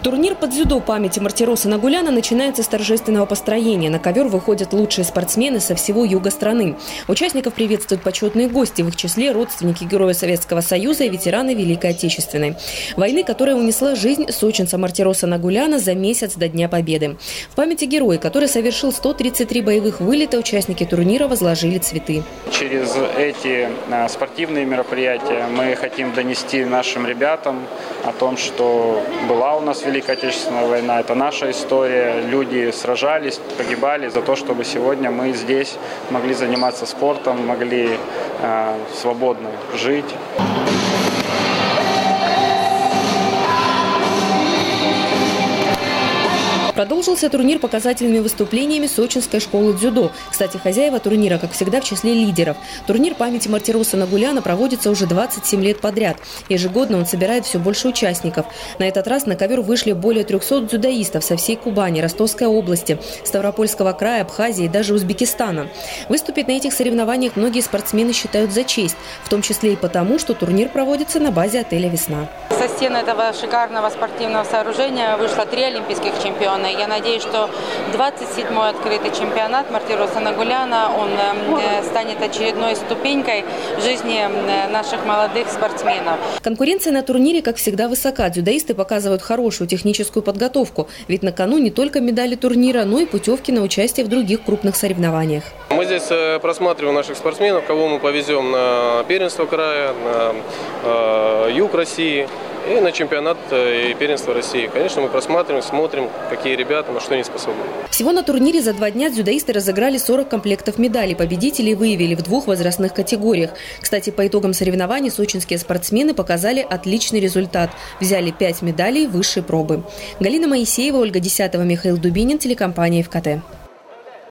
Турнир по дзюдо памяти Мартироса Нагуляна начинается с торжественного построения. На ковер выходят лучшие спортсмены со всего юга страны. Участников приветствуют почетные гости, в их числе родственники Героя Советского Союза и ветераны Великой Отечественной войны, которая унесла жизнь сочинца Мартироса Нагуляна за месяц до Дня Победы. В памяти героя, который совершил 133 боевых вылета, участники турнира возложили цветы. Через эти спортивные мероприятия мы хотим донести нашим ребятам о том, что была у нас Великая Отечественная война, это наша история. Люди сражались, погибали за то, чтобы сегодня мы здесь могли заниматься спортом, могли свободно жить. Продолжился турнир показательными выступлениями сочинской школы дзюдо. Кстати, хозяева турнира, как всегда, в числе лидеров. Турнир памяти Мартироса Нагуляна проводится уже 27 лет подряд. Ежегодно он собирает все больше участников. На этот раз на ковер вышли более 300 дзюдоистов со всей Кубани, Ростовской области, Ставропольского края, Абхазии и даже Узбекистана. Выступить на этих соревнованиях многие спортсмены считают за честь, в том числе и потому, что турнир проводится на базе отеля «Весна». Со стен этого шикарного спортивного сооружения вышло 3 олимпийских чемпиона. Я надеюсь, что 27-й открытый чемпионат Мартироса Нагуляна, он станет очередной ступенькой в жизни наших молодых спортсменов. Конкуренция на турнире, как всегда, высока. Дзюдоисты показывают хорошую техническую подготовку. Ведь на кону не только медали турнира, но и путевки на участие в других крупных соревнованиях. Мы здесь просматриваем наших спортсменов, кого мы повезем на первенство края, на юг России и на чемпионат и первенство России. Конечно, мы просматриваем, смотрим, какие ребята, на что они способны. Всего на турнире за 2 дня дзюдоисты разыграли 40 комплектов медалей. Победителей выявили в 2 возрастных категориях. Кстати, по итогам соревнований сочинские спортсмены показали отличный результат. Взяли 5 медалей высшей пробы. Галина Моисеева, Ольга Десятова, Михаил Дубинин, телекомпания ФКТ.